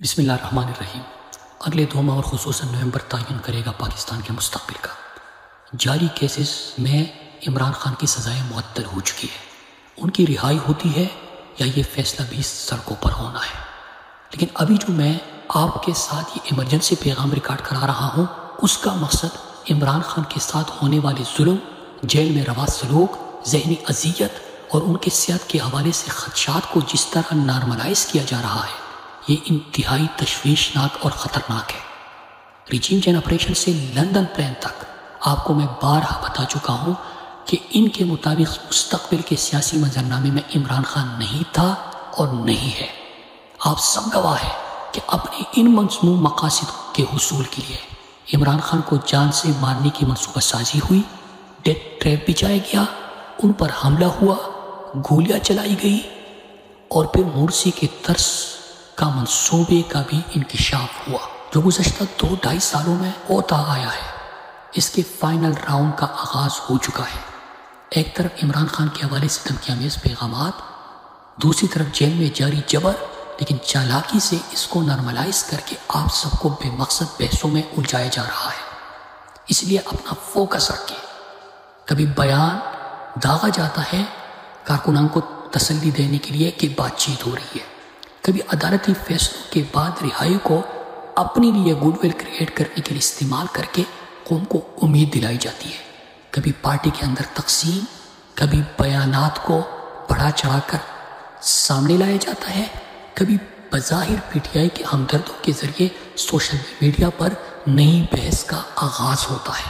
بسم اللہ الرحمن الرحیم۔ اگلے 2 ماہ اور خصوصاً نومبر تعین کرے گا پاکستان کے مستقبل کا۔ جاری کیسز میں عمران خان کی سزائیں معطل ہو چکی ہے۔ ان کی رہائی ہوتی ہے یا یہ فیصلہ بھی سڑکوں پر ہونا ہے۔ لیکن ابھی جو میں آپ کے ساتھ یہ ایمرجنسی پیغام ریکارڈ کرا رہا ہوں، اس کا مقصد عمران خان کے ساتھ ہونے والے ظلم، جیل میں روا سلوک، ذہنی اذیت اور ان کی صحت کے حوالے سے خدشات کو جس طرح نارملائز کیا جا رہا ہے، یہ انتہائی تشویشناک اور خطرناک ہے۔ ریجیم چین آپریشن سے لندن پلان تک آپ کو میں بارہا بتا چکا ہوں کہ ان کے مطابق مستقبل کے سیاسی منظرنامے میں عمران خان نہیں تھا اور نہیں ہے۔ آپ سب گواہ ہیں کہ اپنے ان مذموم مقاصد کے حصول کے لیے عمران خان کو جان سے مارنے کی منصوبہ سازی ہوئی، ڈیتھ ٹریپ بچھایا گیا، ان پر حملہ ہوا، گولیاں چلائی گئی اور پھر مرسی کے ترس کا منصوبے کا بھی انکشاف ہوا، جو گزشتہ 2-2.5 سالوں میں ہوتا آیا ہے۔ اس کے فائنل راؤنڈ کا آغاز ہو چکا ہے۔ ایک طرف عمران خان کے حوالے سے دھمکیامیز پیغامات، دوسری طرف جیل میں جاری جبر، لیکن چالاکی سے اس کو نارملائز کر کے آپ سب کو بے مقصد بحثوں میں الجھایا جا رہا ہے۔ اس لیے اپنا فوکس رکھیں۔ کبھی بیان داغا جاتا ہے کارکنان کو تسلی دینے کے لیے کہ بات چیت ہو رہی ہے، کبھی عدالتی فیصلوں کے بعد رہائی کو اپنے لیے گڈ ول کریٹ کرنے کے لیے استعمال کر کے قوم کو امید دلائی جاتی ہے، کبھی پارٹی کے اندر تقسیم، کبھی بیانات کو بڑھا چڑھا کر سامنے لایا جاتا ہے، کبھی بظاہر پی ٹی آئی کے ہمدردوں کے ذریعے سوشل میڈیا پر نئی بحث کا آغاز ہوتا ہے۔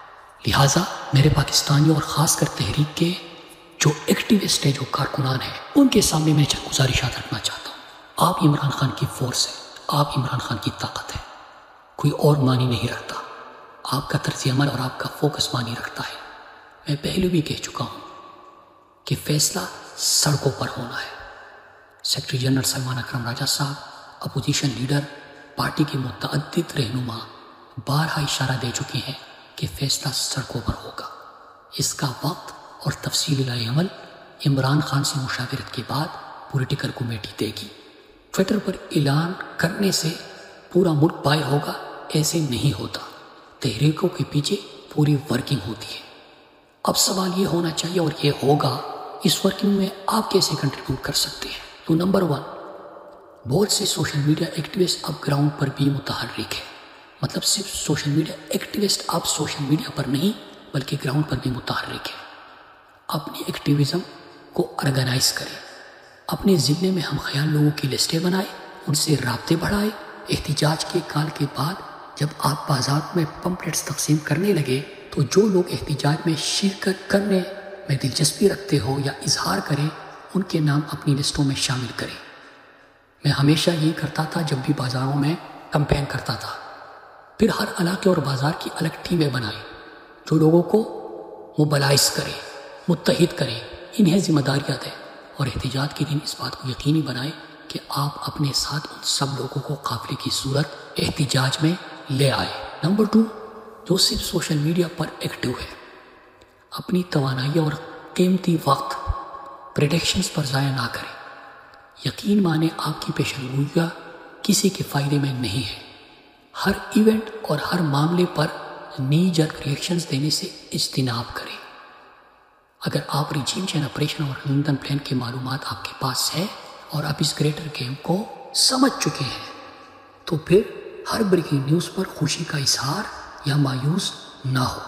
لہٰذا میرے پاکستانیوں اور خاص کر تحریک کے جو ایکٹیوسٹ ہیں، جو کارکنان ہیں، ان کے سامنے میں چند گزارشات رکھنا چاہتا ہوں۔ آپ عمران خان کی فورس ہیں، آپ عمران خان کی طاقت ہے، کوئی اور معنی نہیں رکھتا۔ آپ کا طرز عمل اور آپ کا فوکس معنی رکھتا ہے۔ میں پہلے بھی کہہ چکا ہوں کہ فیصلہ سڑکوں پر ہونا ہے۔ سیکرٹری جنرل سلمان اکرم راجہ صاحب، اپوزیشن لیڈر، پارٹی کے متعدد رہنما بارہا اشارہ دے چکے ہیں کہ فیصلہ سڑکوں پر ہوگا۔ اس کا وقت اور تفصیل عمل عمران خان سے مشاورت کے بعد پولیٹیکل کمیٹی دے گی۔ ٹویٹر پر اعلان کرنے سے پورا ملک باہر ہوگا، ایسے نہیں ہوتا۔ تحریکوں کے پیچھے پوری ورکنگ ہوتی ہے۔ اب سوال یہ ہونا چاہیے اور یہ ہوگا، اس ورکنگ میں آپ کیسے کنٹریبیوٹ کر سکتے ہیں؟ تو نمبر 1، بہت سے سوشل میڈیا ایکٹیوسٹ اب گراؤنڈ پر بھی متحرک ہے۔ مطلب صرف سوشل میڈیا ایکٹیوسٹ اب سوشل میڈیا پر نہیں بلکہ گراؤنڈ پر بھی متحرک ہے۔ اپنی ایکٹیویزم کو آرگنائز کریں، اپنے ضلع میں ہم خیال لوگوں کی لسٹیں بنائیں، ان سے رابطے بڑھائیں۔ احتجاج کے کال کے بعد جب آپ بازار میں پمپلیٹس تقسیم کرنے لگے تو جو لوگ احتجاج میں شرکت کرنے میں دلچسپی رکھتے ہو یا اظہار کریں، ان کے نام اپنی لسٹوں میں شامل کریں۔ میں ہمیشہ یہی کرتا تھا جب بھی بازاروں میں کمپین کرتا تھا۔ پھر ہر علاقے اور بازار کی الگ ٹیمیں بنائیں جو لوگوں کو موبلائز کریں، متحد کریں۔ انہیں ذمہ داریاں دیں اور احتجاج کے دن اس بات کو یقینی بنائیں کہ آپ اپنے ساتھ ان سب لوگوں کو قافلے کی صورت احتجاج میں لے آئے۔ نمبر 2، جو صرف سوشل میڈیا پر ایکٹیو ہے، اپنی توانائی اور قیمتی وقت پریڈکشنز پر ضائع نہ کریں۔ یقین مانیں آپ کی پیشن گوئیاں کسی کے فائدے میں نہیں ہے۔ ہر ایونٹ اور ہر معاملے پر نی جرگ ریئیکشنز دینے سے اجتناب کریں۔ اگر آپ ریجیم چین آپریشن اور لندن پلان کی معلومات آپ کے پاس ہے اور آپ اس گریٹر گیم کو سمجھ چکے ہیں، تو پھر ہر بریکنگ نیوز پر خوشی کا اظہار یا مایوس نہ ہو۔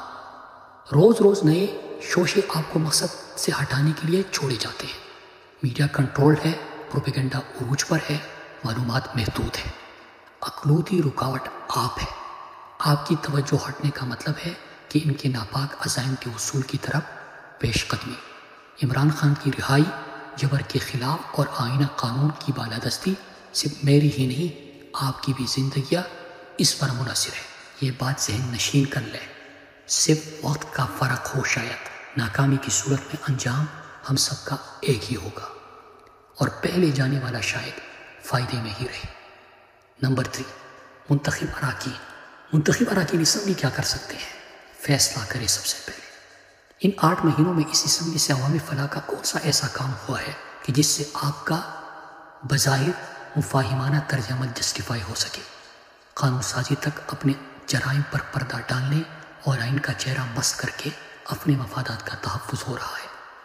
روز روز نئے شوشے آپ کو مقصد سے ہٹانے کے لیے چھوڑے جاتے ہیں۔ میڈیا کنٹرول ہے، پروپیگنڈا عروج پر ہے، معلومات محدود ہے۔ اقلیتی رکاوٹ آپ ہے۔ آپ کی توجہ ہٹنے کا مطلب ہے کہ ان کے ناپاک عزائم کے حصول کی طرف پیش قدمی۔ عمران خان کی رہائی جبر کے خلاف اور آئینہ قانون کی بالادستی صرف میری ہی نہیں، آپ کی بھی زندگیاں اس پر منحصر ہے۔ یہ بات ذہن نشین کر لیں۔ صرف وقت کا فرق ہو شاید، ناکامی کی صورت میں انجام ہم سب کا ایک ہی ہوگا اور پہلے جانے والا شاید فائدے میں ہی رہے۔ نمبر 3، منتخب اراکین اسمبلی کیا کر سکتے ہیں؟ فیصلہ کرے سب سے پہلے۔ ان 8 مہینوں میں اس اسمبلی سے عوامی فلاح کا کون سا ایسا کام ہوا ہے کہ جس سے آپ کا بظاہر مفاہمانہ طرز عمل جسٹیفائی ہو سکے، قانون سازی تک اپنے جرائم پر پردہ ڈالنے اور آئین کا چہرہ مسخ کر کے اپنے مفادات کا تحفظ ہو رہا ہے۔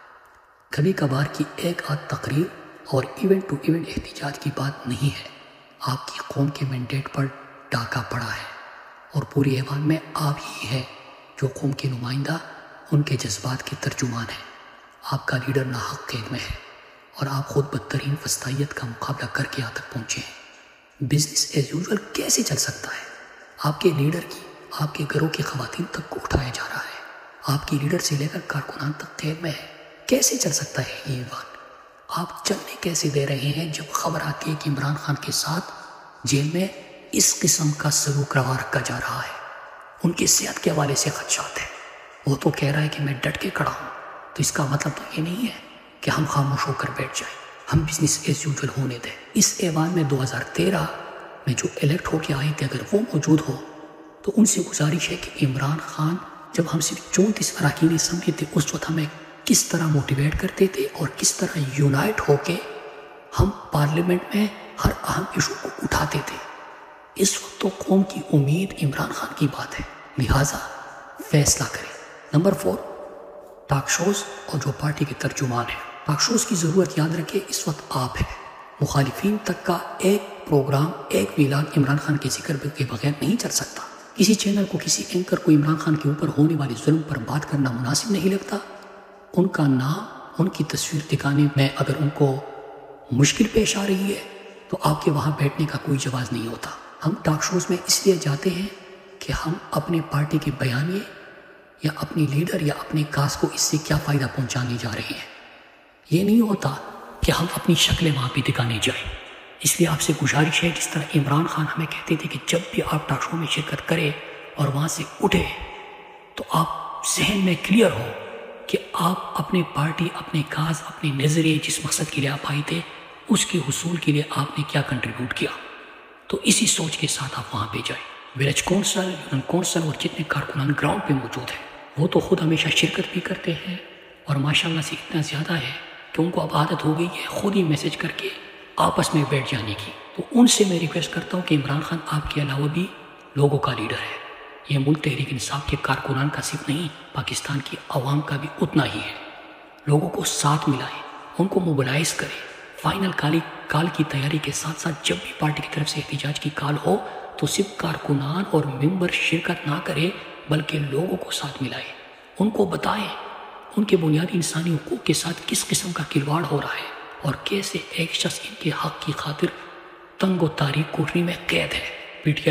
کبھی کبھار کی ایک آدھ تقریر اور ایونٹ ٹو ایونٹ احتجاج کی بات نہیں ہے، آپ کی قوم کے مینڈیٹ پر ڈاکہ پڑا ہے اور پوری ایوان میں آپ ہی ہے جو قوم کے نمائندہ ان کے جذبات کے ترجمان ہیں۔ آپ کا لیڈر ناحق قید میں ہے اور آپ خود بدترین فسطائیت کا مقابلہ کر کے یہاں تک پہنچے ہیں۔ بزنس ایز یوزول کیسے چل سکتا ہے؟ آپ کے لیڈر کی آپ کے گھروں کی خواتین تک کو اٹھایا جا رہا ہے، آپ کی لیڈر سے لے کر کارکنان تک قید میں ہے، کیسے چل سکتا ہے یہ ایوان؟ آپ چلنے کیسے دے رہے ہیں جب خبر آتی ہے کہ عمران خان کے ساتھ جیل میں اس قسم کا سلوک روا رکھا جا رہا ہے؟ ان کی صحت کے حوالے سے خدشات ہیں، وہ تو کہہ رہا ہے کہ میں ڈٹ کے کھڑا ہوں، تو اس کا مطلب تو یہ نہیں ہے کہ ہم خاموش ہو کر بیٹھ جائیں، ہم بزنس ایز یوزول ہونے دیں۔ اس ایوان میں 2013 میں جو الیکٹ ہو کے آئے تھے اگر وہ موجود ہو تو ان سے گزارش ہے کہ عمران خان جب ہم صرف 34 اراکین اسمبلی تھے اس وقت ہمیں کس طرح موٹیویٹ کرتے تھے اور کس طرح یونائٹ ہو کے ہم پارلیمنٹ میں ہر اہم ایشو کو اٹھاتے تھے۔ اس وقت تو قوم کی امید عمران خان کی بات ہے، لہٰذا فیصلہ کریں۔ نمبر 4، ٹاک شوز اور جو پارٹی کے ترجمان ہیں۔ ٹاک شوز کی ضرورت یاد رکھے اس وقت آپ ہیں، مخالفین تک کا ایک پروگرام، ایک ویلاگ عمران خان کے ذکر کے بغیر نہیں چل سکتا۔ کسی چینل کو، کسی اینکر کو عمران خان کے اوپر ہونے والے ظلم پر بات کرنا مناسب نہیں لگتا۔ ان کا نام، ان کی تصویر دکھانے میں اگر ان کو مشکل پیش آ رہی ہے تو آپ کے وہاں بیٹھنے کا کوئی جواز نہیں ہوتا۔ ہم ٹاک شوز میں اس لیے جاتے ہیں کہ ہم اپنے پارٹی کے بیانیے یا اپنی لیڈر یا اپنے کاز کو اس سے کیا فائدہ پہنچانے جا رہے ہیں، یہ نہیں ہوتا کہ ہم اپنی شکلیں وہاں پہ دکھانے جائیں۔ اس لیے آپ سے گزارش ہے، جس طرح عمران خان ہمیں کہتے تھے کہ جب بھی آپ ٹاک شو میں شرکت کریں اور وہاں سے اٹھے تو آپ ذہن میں کلیئر ہو کہ آپ اپنے پارٹی، اپنے کاز، اپنے نظریے، جس مقصد کے لیے آپ آئے تھے اس کے حصول کے لیے آپ نے کیا کنٹریبیوٹ کیا، تو اسی سوچ کے ساتھ آپ وہاں پہ جائیں۔ ولیج کونسل، یونین کونسل اور جتنے کارکنان گراؤنڈ پہ موجود ہیں وہ تو خود ہمیشہ شرکت بھی کرتے ہیں اور ماشاءاللہ سے اتنا زیادہ ہے کہ ان کو اب عادت ہو گئی ہے خود ہی میسج کر کے آپس میں بیٹھ جانے کی۔ تو ان سے میں ریکویسٹ کرتا ہوں کہ عمران خان آپ کے علاوہ بھی لوگوں کا لیڈر ہے، یہ ملک تحریک انصاف کے کارکنان کا صرف نہیں، پاکستان کی عوام کا بھی اتنا ہی ہے۔ لوگوں کو ساتھ ملائیں، ان کو موبلائز کریں۔ فائنل کال کی تیاری کے ساتھ ساتھ جب بھی پارٹی کی طرف سے احتجاج کی کال ہو تو صرف کارکنان اور ممبر شرکت نہ کریں بلکہ لوگوں کو ساتھ ملائیں، ان کو بتائیں ان کے بنیادی انسانی حقوق کے ساتھ کس قسم کا کھلواڑ ہو رہا ہے اور کیسے ایک شخص ان کے حق کی خاطر تنگ و تاریک کوٹری میں قید ہے۔ پی ٹی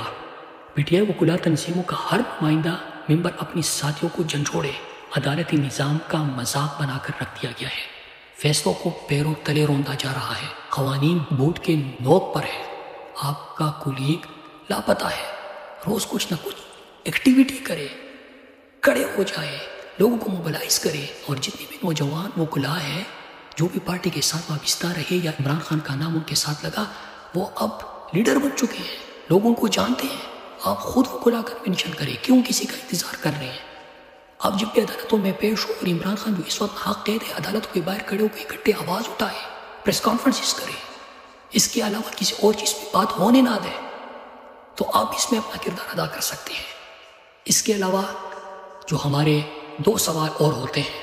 آئی وکلا تنظیموں کا ہر نمائندہ ممبر اپنی ساتھیوں کو جھنجھوڑے عدالتی نظام کا مذاق بنا کر رکھ دیا گیا ہے، فیصلوں کو پیروں تلے روندا جا رہا ہے، قوانین بوٹ کے نوک پر ہے، آپ کا کولیگ لاپتہ ہے۔ روز کچھ نہ کچھ ایکٹیویٹی کرے، کڑے ہو جائے، لوگوں کو موبلائز کرے، اور جتنے بھی نوجوان وکلا ہے جو بھی پارٹی کے ساتھ وابستہ رہے یا عمران خان کا نام ان کے ساتھ لگا وہ اب لیڈر بن چکے ہیں، لوگوں کو جانتے ہیں۔ آپ خود وکلا کر مینشن کریں، کیوں کسی کا انتظار کر رہے ہیں؟ آپ جب بھی عدالتوں میں پیش ہو اور عمران خان جو اس وقت حق قید ہے عدالتوں کے باہر کھڑے ہو کے اکٹھے آواز اٹھائے، پریس کانفرنسز کرے، اس کے علاوہ کسی اور چیز پہ بات ہونے نہ دیں، تو آپ اس میں اپنا کردار ادا کر سکتے ہیں۔ اس کے علاوہ جو ہمارے دو سوال اور ہوتے ہیں،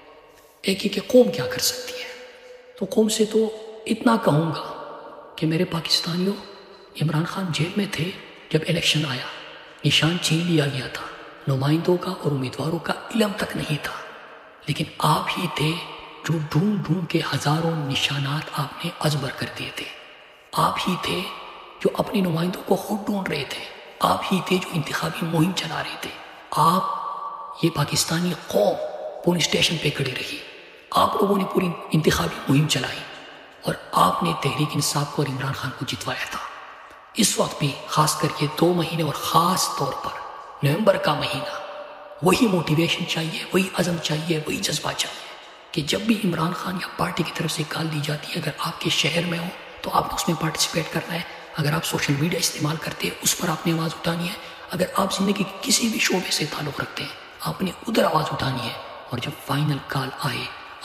ایک ہی کہ قوم کیا کر سکتی ہے، تو قوم سے تو اتنا کہوں گا کہ میرے پاکستانیوں، عمران خان جیل میں تھے جب الیکشن آیا، نشان چھین لیا گیا تھا، نمائندوں کا اور امیدواروں کا علم تک نہیں تھا، لیکن آپ ہی تھے جو ڈھونڈ ڈھونڈ کے ہزاروں نشانات آپ نے ازبر کر دیے تھے، آپ ہی تھے جو اپنے نمائندوں کو خود ڈھونڈ رہے تھے، آپ ہی تھے جو انتخابی مہم چلا رہے تھے، آپ یہ پاکستانی قوم پولیس اسٹیشن پہ کھڑی رہی، آپ لوگوں نے پوری انتخابی مہم چلائی اور آپ نے تحریک انصاف کو اور عمران خان کو جتوایا تھا۔ اس وقت بھی خاص کر یہ 2 مہینے اور خاص طور پر نومبر کا مہینہ، وہی موٹیویشن چاہیے، وہی عزم چاہیے، وہی جذبہ چاہیے کہ جب بھی عمران خان یا پارٹی کی طرف سے کال دی جاتی ہے، اگر آپ کے شہر میں ہو تو آپ نے اس میں پارٹیسپیٹ کرنا ہے، اگر آپ سوشل میڈیا استعمال کرتے ہیں اس پر آپ نے آواز اٹھانی ہے، اگر آپ زندگی کے کسی بھی شعبے سے تعلق رکھتے ہیں آپ نے ادھر آواز اٹھانی ہے، اور جب فائنل کال آئے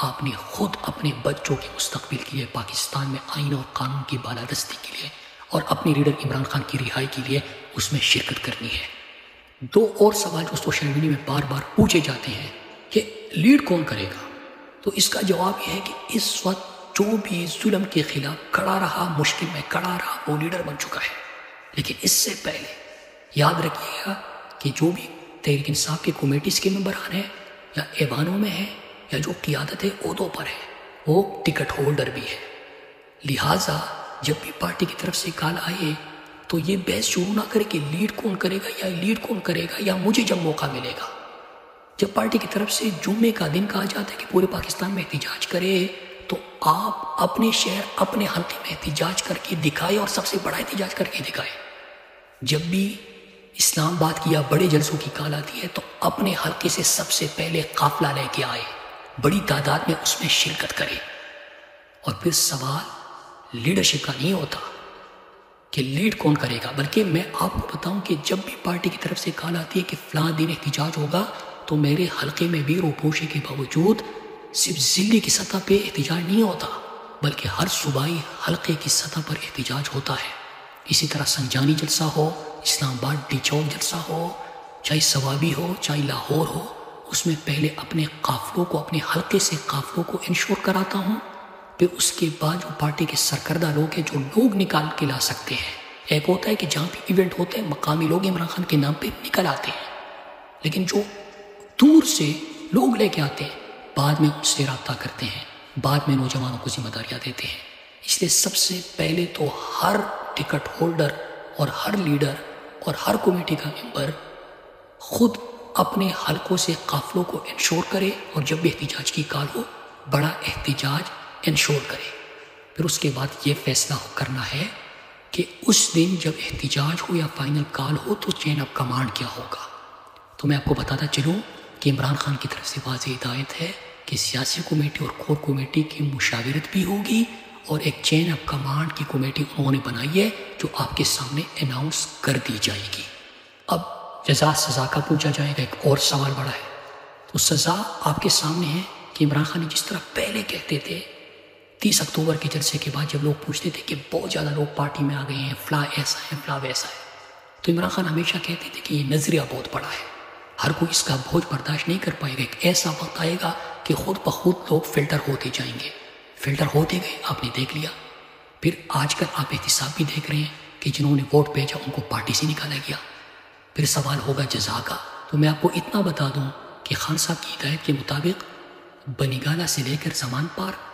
آپ نے خود اپنے بچوں کے مستقبل کے لیے پاکستان میں آئین اور قانون کی بالادستی کے لیے اور اپنے لیڈر عمران خان کی رہائی کے لیے اس میں شرکت کرنی ہے۔ دو اور سوال جو سوشل میڈیا میں بار بار پوچھے جاتے ہیں کہ لیڈ کون کرے گا، تو اس کا جواب یہ ہے کہ اس وقت جو بھی ظلم کے خلاف کھڑا رہا، مشکل میں کھڑا رہا، وہ لیڈر بن چکا ہے۔ لیکن اس سے پہلے یاد رکھیے گا کہ جو بھی تحریک انصاف کے کمیٹیز کے ممبران ہیں یا ایوانوں میں ہیں یا جو قیادت عہدوں پر ہے، وہ ٹکٹ ہولڈر بھی ہے۔ لہٰذا جب بھی پارٹی کی طرف سے کال آئے تو یہ بحث شروع نہ کرے کہ لیڈ کون کرے گا یا لیڈ کون کرے گا یا مجھے جب موقع ملے گا۔ جب پارٹی کی طرف سے جمعے کا دن کہا جاتا ہے کہ پورے پاکستان میں احتجاج کرے تو آپ اپنے شہر اپنے حلقے میں احتجاج کر کے دکھائے اور سب سے بڑا احتجاج کر کے دکھائے۔ جب بھی اسلام آباد کی یا بڑے جلسوں کی کال آتی ہے تو اپنے حلقے سے سب سے پہلے قافلہ لے کے آئے، بڑی تعداد میں اس میں شرکت کرے۔ اور پھر سوال لیڈرشپ کا نہیں ہوتا کہ لیڈ کون کرے گا، بلکہ میں آپ کو بتاؤں کہ جب بھی پارٹی کی طرف سے کال آتی ہے کہ فلاں دن احتجاج ہوگا تو میرے حلقے میں بھی روپوشی کے باوجود صرف ضلع کی سطح پہ احتجاج نہیں ہوتا بلکہ ہر صوبائی حلقے کی سطح پر احتجاج ہوتا ہے۔ اسی طرح سنجانی جلسہ ہو، اسلام آباد ڈی چوک جلسہ ہو، چاہے سوابی ہو، چاہے لاہور ہو، اس میں پہلے اپنے قافلوں کو، اپنے حلقے سے قافلوں کو انشور کراتا ہوں، پھر اس کے بعد جو پارٹی کے سرکردہ لوگ ہیں جو لوگ نکال کے لا سکتے ہیں۔ ایک ہوتا ہے کہ جہاں بھی ایونٹ ہوتے ہیں مقامی لوگ عمران خان کے نام پہ نکل آتے ہیں، لیکن جو دور سے لوگ لے کے آتے ہیں بعد میں ان سے رابطہ کرتے ہیں، بعد میں نوجوانوں کو ذمہ داریاں دیتے ہیں۔ اس لیے سب سے پہلے تو ہر ٹکٹ ہولڈر اور ہر لیڈر اور ہر کمیٹی کا ممبر خود اپنے حلقوں سے قافلوں کو انشور کرے اور جب بھی احتجاج کی کال ہو بڑا احتجاج انشور کرے۔ پھر اس کے بعد یہ فیصلہ کرنا ہے کہ اس دن جب احتجاج ہو یا فائنل کال ہو تو چین آف کمانڈ کیا ہوگا۔ تو میں آپ کو بتاتا چلوں کہ عمران خان کی طرف سے واضح ہدایت ہے کہ سیاسی کمیٹی اور کور کمیٹی کی مشاورت بھی ہوگی اور ایک چین آف کمانڈ کی کمیٹی انہوں نے بنائی ہے جو آپ کے سامنے اناؤنس کر دی جائے گی۔ اب جزا سزا کا پوچھا جائے گا، ایک اور سوال بڑا ہے، تو سزا آپ کے سامنے ہے کہ عمران خان نے جس طرح پہلے کہتے تھے 30 اکتوبر کے جلسے کے بعد جب لوگ پوچھتے تھے کہ بہت زیادہ لوگ پارٹی میں آ گئے ہیں، فلاں ایسا ہے فلاں ویسا ہے، تو عمران خان ہمیشہ کہتے تھے کہ یہ نظریہ بہت بڑا ہے، ہر کوئی اس کا بوجھ برداشت نہیں کر پائے گا، ایک ایسا وقت آئے گا کہ خود بخود لوگ فلٹر ہوتے جائیں گے۔ فلٹر ہوتے گئے، آپ نے دیکھ لیا۔ پھر آج کل آپ احتساب بھی دیکھ رہے ہیں کہ جنہوں نے ووٹ بھیجا ان کو پارٹی سے نکالا گیا۔ پھر سوال ہوگا جزا کا، تو میں آپ کو اتنا بتا دوں کہ خان صاحب کی ہدایت کے مطابق بنیگالہ سے لے کر زمان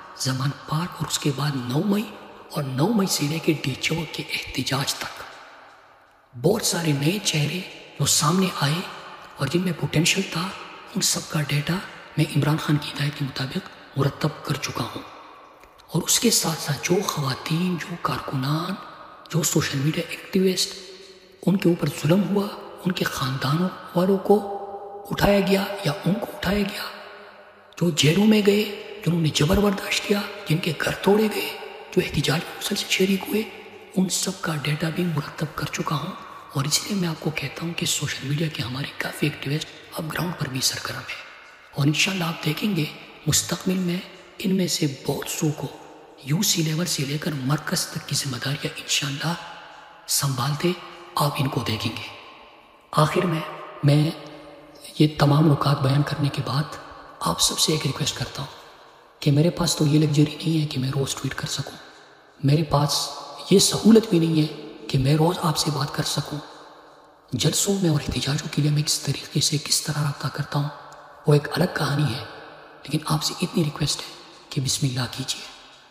پارک اور اس کے بعد 9 مئی اور 9 مئی سے لے کے ڈی چوک کے احتجاج تک بہت سارے نئے چہرے جو سامنے آئے اور جن میں پوٹینشل تھا، ان سب کا ڈیٹا میں عمران خان کی ہدایت کے مطابق مرتب کر چکا ہوں۔ اور اس کے ساتھ ساتھ جو خواتین، جو کارکنان، جو سوشل میڈیا ایکٹیوسٹ، ان کے اوپر ظلم ہوا، ان کے خاندانوں والوں کو اٹھایا گیا یا ان کو اٹھایا گیا، جو جیلوں میں گئے، جنہوں نے جبر برداشت کیا، جن کے گھر توڑے گئے، جو احتجاج میں مسلسل شریک ہوئے، ان سب کا ڈیٹا بھی مرتب کر چکا ہوں۔ اور اس لیے میں آپ کو کہتا ہوں کہ سوشل میڈیا کے ہمارے کافی ایکٹیوسٹ اب گراؤنڈ پر بھی سرگرم ہیں، اور انشاءاللہ آپ دیکھیں گے مستقبل میں ان میں سے بہت سو کو یو سی لیول سے لے کر مرکز تک کی ذمہ داریاں انشاءاللہ سنبھالتے آپ ان کو دیکھیں گے۔ آخر میں یہ تمام نکات بیان کرنے کے بعد آپ سب سے ایک ریکویسٹ کرتا ہوں کہ میرے پاس تو یہ لگژری نہیں ہے کہ میں روز ٹویٹ کر سکوں، میرے پاس یہ سہولت بھی نہیں ہے کہ میں روز آپ سے بات کر سکوں۔ جلسوں میں اور احتجاجوں کے لیے میں کس طریقے سے کس طرح رابطہ کرتا ہوں وہ ایک الگ کہانی ہے، لیکن آپ سے اتنی ریکویسٹ ہے کہ بسم اللہ کیجیے۔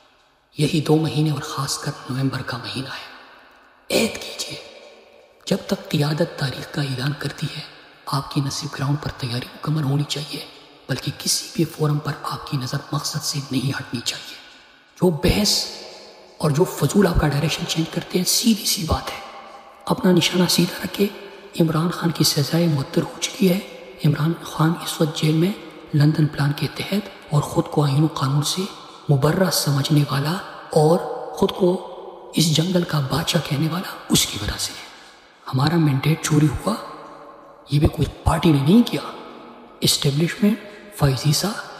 یہی 2 مہینے اور خاص کر نومبر کا مہینہ ہے، عہد کیجیے۔ جب تک قیادت تاریخ کا اعلان کرتی ہے آپ کی نہ صرف گراؤنڈ پر تیاری مکمل ہونی چاہیے بلکہ کسی بھی فورم پر آپ کی نظر مقصد سے نہیں ہٹنی چاہیے۔ جو بحث اور جو فضول آپ کا ڈائریکشن چینج کرتے ہیں، سیدھی سی بات ہے، اپنا نشانہ سیدھا رکھے۔ عمران خان کی سزائے معطل ہو چکی ہے۔ عمران خان اس وقت جیل میں لندن پلان کے تحت اور خود کو آئین و قانون سے مبرہ سمجھنے والا اور خود کو اس جنگل کا بادشاہ کہنے والا اس کی وجہ سے ہے۔ ہمارا مینڈیٹ چوری ہوا، یہ بھی کوئی پارٹی نے نہیں کیا، اسٹیبلشمنٹ، فائز عیسیٰ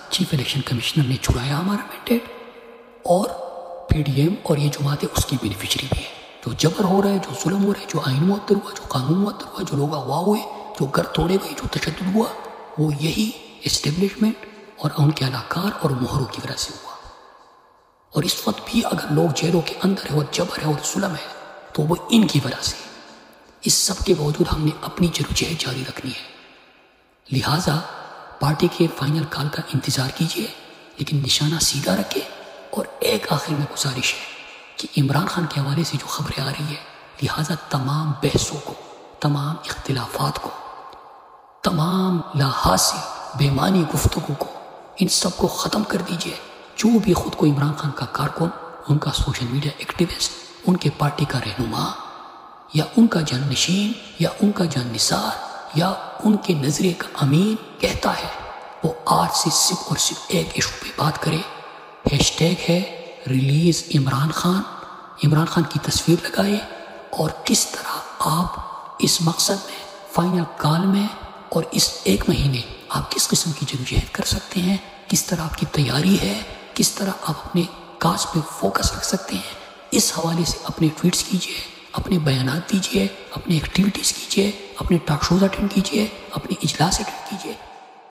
چیف الیکشن کمشنر نے چھڑایا ہمارا مینڈیٹ، اور پی ڈی ایم اور یہ جماعتیں اس کی بینیفیشری بھی ہے۔ جو جبر ہو رہا ہے، جو ظلم ہو رہا ہے، جو آئین معطل ہوا، جو قانون معطل ہوا، جو لوگ اغوا ہوئے، جو گھر توڑے گئے، جو تشدد ہوا، وہ یہی اسٹیبلشمنٹ اور ان کے علاقار اور مہروں کی وجہ سے ہوا۔ اور اس وقت بھی اگر لوگ جیلوں کے اندر ہے اور جبر ہے اور ظلم ہے تو وہ ان کی وجہ سے۔ اس سب کے باوجود ہم نے اپنی جدوجہد جاری رکھنی ہے، لہٰذا پارٹی کے فائنل کال کا انتظار کیجیے، لیکن نشانہ سیدھا رکھے۔ اور ایک آخر میں گزارش ہے کہ عمران خان کے حوالے سے جو خبریں آ رہی ہے، لہٰذا تمام بحثوں کو، تمام اختلافات کو، تمام لا حاصل بے معنی گفتگو کو، ان سب کو ختم کر دیجیے۔ جو بھی خود کو عمران خان کا کارکن، ان کا سوشل میڈیا ایکٹیوسٹ، ان کے پارٹی کا رہنما، یا ان کا جانشین، یا ان کا جان نثار، یا ان کے نظریے کا امین کہتا ہے، وہ آج سے صرف اور صرف ایک ایشو پہ بات کرے۔ ہیش ٹیگ ہے ریلیز عمران خان، عمران خان کی تصویر لگائے، اور کس طرح آپ اس مقصد میں فائنل کال میں اور اس ایک مہینے آپ کس قسم کی جدوجہد کر سکتے ہیں، کس طرح آپ کی تیاری ہے، کس طرح آپ اپنے کاز پہ فوکس رکھ سکتے ہیں، اس حوالے سے اپنے ٹویٹس کیجیے، اپنے بیانات دیجیے، اپنے ایکٹیویٹیز کیجیے، اپنے ٹاک شوز اٹینڈ کیجیے، اپنے اجلاس اٹینڈ کیجیے۔